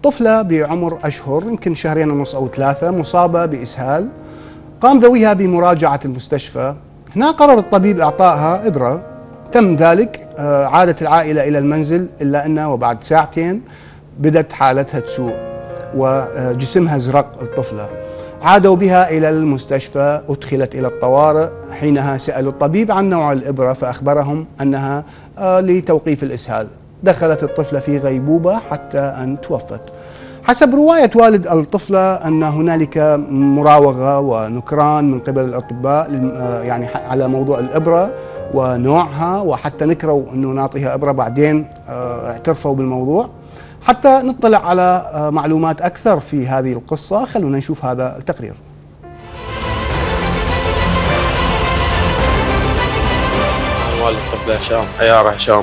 طفلة بعمر أشهر يمكن شهرين ونص أو 3 مصابة بإسهال. قام ذويها بمراجعة المستشفى. هنا قرر الطبيب إعطائها إبرة. تم ذلك، عادت العائلة إلى المنزل، إلا أنه وبعد ساعتين بدت حالتها تسوء وجسمها زرق الطفلة. عادوا بها إلى المستشفى، أدخلت إلى الطوارئ. حينها سألوا الطبيب عن نوع الإبرة فأخبرهم أنها لتوقيف الإسهال. دخلت الطفلة في غيبوبة حتى أن توفت. حسب رواية والد الطفلة أن هنالك مراوغة ونكران من قبل الأطباء يعني على موضوع الإبرة ونوعها، وحتى نكروا أنه نعطيها إبرة بعدين اعترفوا بالموضوع. حتى نطلع على معلومات أكثر في هذه القصة خلونا نشوف هذا التقرير. والد الطفلة هشام، عيارة هشام.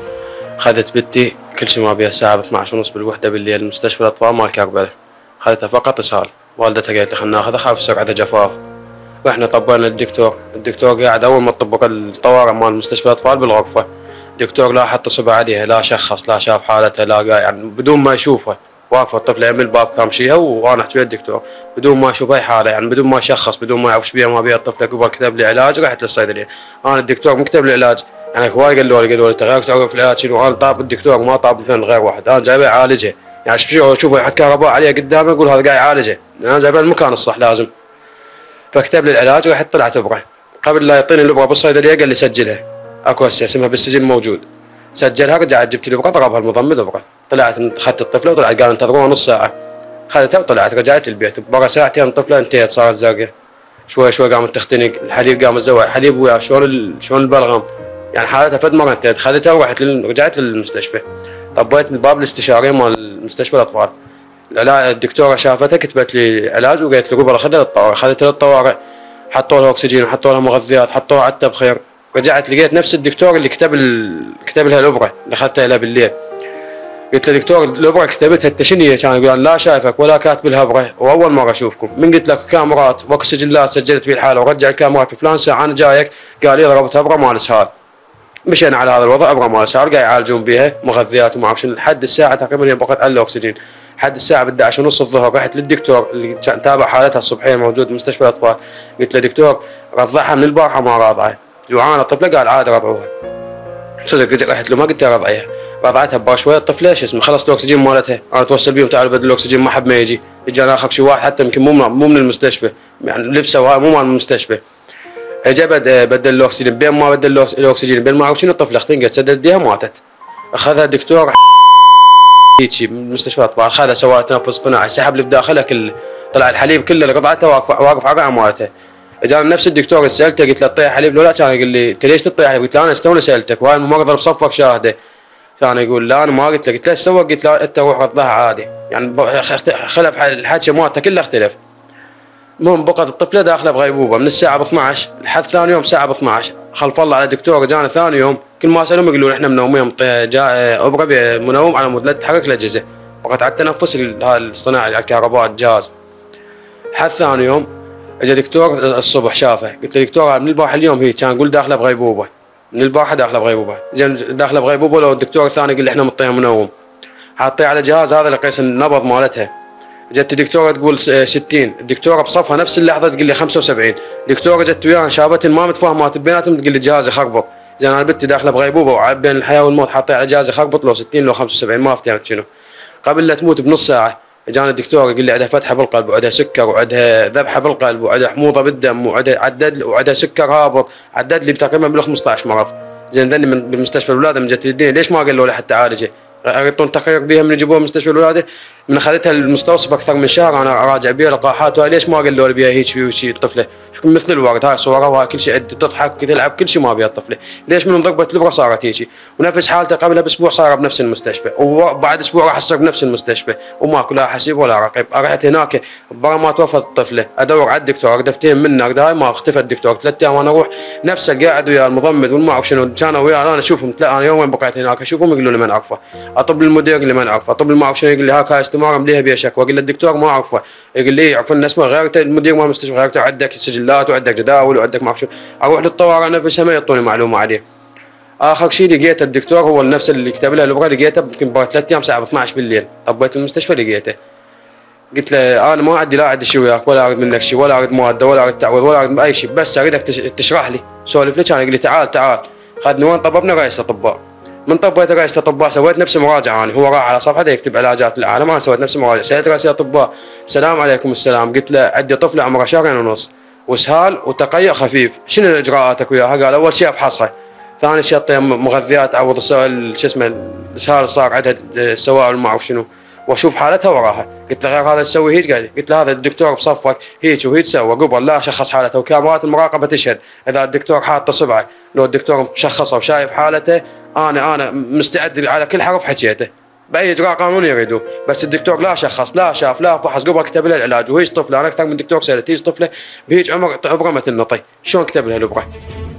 أخذت بنتي كل شيء ما بيها ساعة 12:30 بالوحدة بالليل مستشفى الأطفال مال كربلاء. أخذتها فقط إسهال. والدتها قالت لي خلنا ناخذها خاف يصير عندها جفاف. رحنا طبينا الدكتور قاعد أول ما طبق الطوارئ مال مستشفى الأطفال بالغرفة. الدكتور لا حط صبع عليها، لا شخص، لا شاف حالتها، لا يعني بدون ما يشوفها. واقفة الطفلة يم الباب كامشيها وأنا أحكي ويا الدكتور بدون ما أشوف أي حالة، يعني بدون ما أشخص، بدون ما أعرف إيش بيها ما بيها الطفلة. قبل كتب لي علاج رحت للصيدلية. أنا الدكتور مكتب لي علاج، يعني هواي قالوا لي تغير تعرف العلاج شنو. أنا طاب الدكتور ما طاب مثلا غير واحد، أنا جايبه يعالجها. يعني شوف واحد كهرباء عليه قدامي أقول هذا قاعد يعالجها، أنا جايبه المكان الصح لازم. فكتب لي العلاج رحت طلعت إبرة. قبل لا يعطيني الإبرة بالصيدلية قال لي سجلها، أكو هسه اسمها بالسجل موجود. سجلها، رجعت جبت لي إبرة ضربها المضمد إبرة. طلعت أخذت الطفلة وطلعت قال انتظروها نص ساعة. أخذتها وطلعت رجعت البيت. برا ساعتين الطفلة انتهت صارت زرقاء. شوي شوي قامت تختنق، الحليب قام تزوع الحليب وياه شلون البلغم، يعني حالتها فد مرة انتهت. أخذتها ورحت رجعت للمستشفى. طبيت الباب الاستشاري مال مستشفى الأطفال. الدكتورة شافتها كتبت لي علاج وقالت لي قبل أخذها للطوارئ. أخذتها للطوارئ، حطوا لها أكسجين وحطوا لها مغذيات، حطوها على التبخير. رجعت لقيت نفس الدكتور اللي كتب لها الإبرة اللي أخذتها لها بالليل. قلت له دكتور الإبرة كتبتها انت شنو هي؟ كان يقول لا شايفك ولا كاتب لها إبرة وأول مرة أشوفكم. من قلت لك كاميرات وسجلات سجلت في الحالة ورجع الكاميرات في فلان ساعة أنا جايك. قال لي ضربتها إبرة مال إسهال. مشينا على هذا الوضع، إبرة مال إسهال قاعد يعالجون بها مغذيات وما أعرف شنو لحد الساعة تقريبا هي بقت على الأكسجين. لحد الساعة 11:30 الظهر رحت للدكتور اللي كان تابع حالتها الصبحية موجود بمستشفى الأطفال. قلت له دكتور رضعها من البارحة ما راضعة، جوعانة الطفلة. قال عادي رضعوها. صدق رحت له ما قلت له رضعيها، رضعتها بشوية الطفلة شو اسمه خلصت الأكسجين مالتها. أنا توصل بيهم تعال بدل الأكسجين ما حد ما يجي. اجاني آخر شي واحد حتى يمكن مو من المستشفى، يعني لبسه مو مال المستشفى. اجى بدل الأكسجين، بين ما بدل الأكسجين بين ما أعرف شنو الطفلة اختنقت سدت يديها ماتت. أخذها الدكتور هيجي من مستشفى الأطفال، أخذها سوى تنفس اصطناعي، سحب اللي بداخلها كله، طلع الحليب كله اللي قطعته واقف على الرعه مالتها. اجاني نفس الدكتور اللي سالته قلت له تطيح حليب لو لا؟ كان يقول لي انت ليش تطيح حليب؟ قلت له انا استوني سالتك وهاي الممرضه بصفك شاهده. كان يقول لا انا ما قلت لك. قلت له ايش سوى؟ قلت له انت روح رضعها عادي، يعني خلف الحكي مالته كله اختلف. المهم بقت الطفله داخله بغيبوبه من الساعه 12 لحد ثاني يوم الساعه 12. خلف الله على دكتور جانا ثاني يوم كل ما اسالهم يقولون احنا منومين جاء ابره منوم على مود لا تتحرك الاجهزه، بقت على التنفس هذا الاصطناعي على الكهرباء الجهاز. لحد ثاني يوم اجى دكتور الصبح شافه. قلت له دكتور من البارحه اليوم هي كان يقول داخله بغيبوبه، من البارحه داخله بغيبوبه. زين داخله بغيبوبه لو الدكتور الثاني قال لي احنا مطيها منوم. حاطيه على جهاز هذا اللي يقيس النبض مالتها. جت الدكتوره تقول 60، الدكتوره بصفها نفس اللحظه تقول لي 75. دكتوره جت وياها شافت ما متفاهمات بيناتهم تقول لي جهازي خربط. زين انا بنتي داخله بغيبوبه وبين الحياه والموت حاطيه على جهازي خربط لو 60 لو 75 ما افتهمت شنو. قبل لا تموت بنص ساعه اجانا الدكتور يقول لي عندها فتحه بالقلب وعندها سكر وعندها ذبحه بالقلب وعندها حموضه بالدم وعندها سكر هابط. عدد لي تقريبا بال 15 مرض. زين ذني من بالمستشفى الولاده من جت الدنيا ليش ما قالوا لي حتى عالجه؟ يعطون تقرير بيها من يجيبوها مستشفى الولاده. من اخذتها المستوصف اكثر من شهر انا اراجع بيها لقاحات وهاي ليش ما قالوا لي بيها هيك وشي الطفله مثل الورد هاي صورها وهاي كل شيء تضحك تلعب كل شيء ما بيها الطفله. ليش من ضربت الابره صارت هيك؟ ونفس حالتها قبلها باسبوع صار بنفس المستشفى وبعد اسبوع راح تصير بنفس المستشفى وماكو لا حسيب ولا رقيب. رحت هناك برا ما توفت الطفله ادور على الدكتور اقدر افتهم منه هاي ما اختفى الدكتور 3 ايام وانا اروح نفسه قاعد ويا المضمد والما اعرف شنو كانوا وياه انا اشوفهم. انا يومين بقيت هناك اشوفهم يقولوا لي ما نعرفه. اطب للمدير اللي ما نعرفه، اطب ما اعرف شنو يقول لي هاي استماره مليها بيها شكوى. اقول له الدكتور ما اعرفه. يقول لي يعرفون اسمه غير المدير مال المستشفى غير عندك سجلات وعندك جداول وعندك ما اعرف شو. اروح للطوارئ نفسها ما يعطوني معلومه عليه. اخر شيء لقيت الدكتور هو نفس اللي كتب لها الابره، لقيته يمكن بعد 3 ايام الساعه 12 بالليل، طبيت المستشفى لقيته. قلت له انا ما عندي لا عندي شيء وياك، ولا اريد منك شيء، ولا اريد ماده، ولا اريد تعويض، ولا اريد اي شيء، بس اريدك تشرح لي سولف لي. كان يقول لي تعال تعال. خذني وين طببنا رئيس الاطباء. من طبيت رئيس الاطباء سويت نفس مراجعه، انا هو راح على صفحته يكتب علاجات العالم، انا سويت نفس المراجعه. سالت رئيس الاطباء السلام عليكم السلام، قلت له عندي طفله عمرها 2.5 شهر واسهال وتقيؤ خفيف، شنو اجراءاتك وياها؟ قال اول شيء افحصها، ثاني شيء اعطيها مغذيات تعوض شو اسمه الاسهال صار عندها السوائل ما اعرف شنو، واشوف حالتها وراها. قلت له غير هذا تسوي هيك؟ قال قلت له هذا الدكتور بصفك هيك وهيك سوى قبل لا شخص حالته، وكاميرات المراقبه تشهد اذا الدكتور حاط صبعه، لو الدكتور مشخصه وشايف حالته انا مستعد على كل حرف حكيته باي اجراء قانوني يريدوه، بس الدكتور لا شخص لا شاف لا فحص قبل كتب له العلاج. وهيج طفله انا اكثر من دكتور سالت، هيج طفله بهيج عمر ابره مثل نطي، شلون كتب لها الابره؟